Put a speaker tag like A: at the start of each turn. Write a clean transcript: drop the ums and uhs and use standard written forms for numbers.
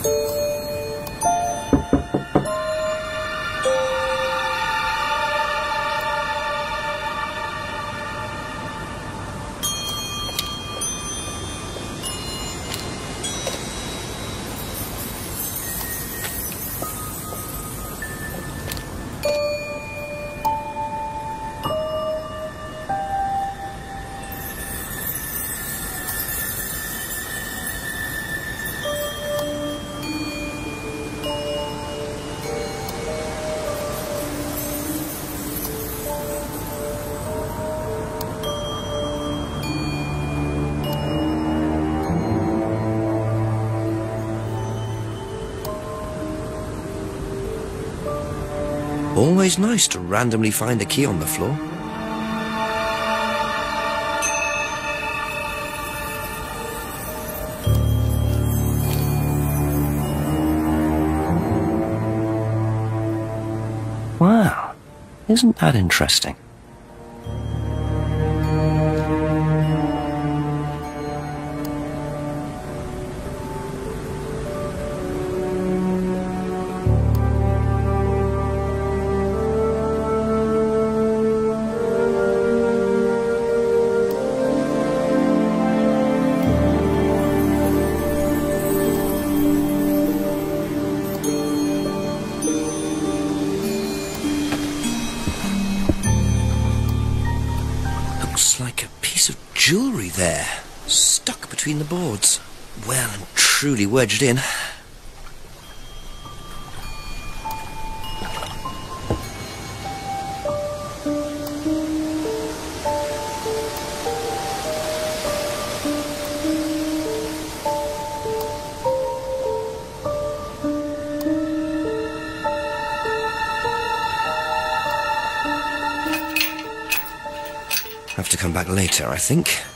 A: Always nice to randomly find a key on the floor. Wow, isn't that interesting? Like a piece of jewellery there, stuck between the boards. Well and truly wedged in. Have to come back later, I think.